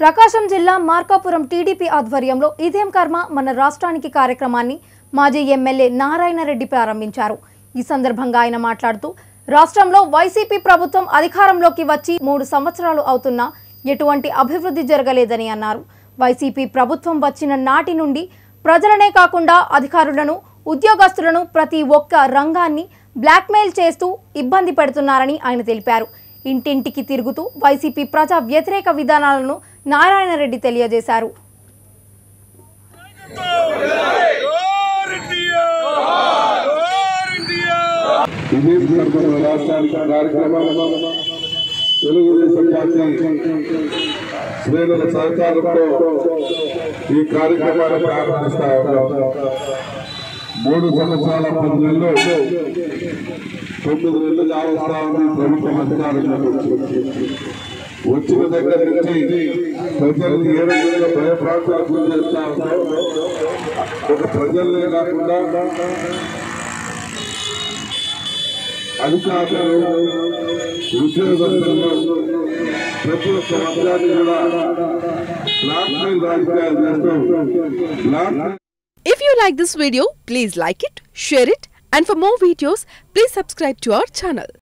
ప్రకాశం జిల్లా మార్కాపురం టీడీపీ ఆధ్వర్యంలో ఇదేం కర్మ మన రాష్ట్రానికి కార్యక్రమాన్ని మాజీ ఎమ్మెల్యే నారాయణ రెడ్డి ప్రారంభించారు। ఈ సందర్భంగా ఆయన మాట్లాడుతూ రాష్ట్రంలో వైసీపీ ప్రభుత్వం అధికారంలోకి వచ్చి 3 సంవత్సరాలు అవుతున్నా ఎటువంటి అభివృద్ధి జరగలేదని అన్నారు। వైసీపీ ప్రభుత్వం వచ్చిన నాటి నుండి ప్రజలనే కాకుండా అధికారులను ఉద్యోగస్తులను ప్రతి ఒక్క రంగాన్ని బ్లాక్మెయిల్ చేస్తూ ఇబ్బంది పెడుతున్నారని ఆయన తెలిపారు। ఇంటింటికి తిరుగుతూ వైసీపీ ప్రజా వ్యతిరేక విధానాలను నారాయణ రెడ్డి తెలియజేశారు। తెలుగుదేశం పార్టీ శ్రేణుల సహకారంతో ఈ కార్యక్రమాన్ని ప్రారంభిస్తా ఉన్నాం। 3 సంవత్సరాల 10 నెలలు 9 నెలలు కావస్తా ఉంది ప్రభుత్వం అధికారంలోకి వచ్చిన దగ్గర నుంచి ప్రజల్ని ఏ రకంగా భయప్రాంతాలకు గురి చేస్తా ఉన్నాం। ఒక ప్రజలనే కాకుండా అధికారులు ఉద్యోగస్తులు ప్రతి ఒక్క వర్గాన్ని కూడా బ్లాక్మెయిల్ రాజకీయాలు చేస్తూ If you like this video, please like it, share it, and for more videos, please subscribe to our channel.